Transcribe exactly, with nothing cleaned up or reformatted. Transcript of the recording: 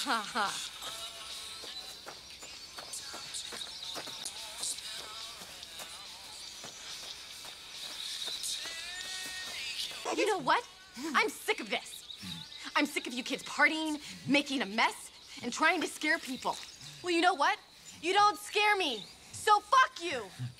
ha, ha. You know what? I'm sick of this. I'm sick of you kids partying, making a mess, and trying to scare people. Well, you know what? You don't scare me, so fuck you.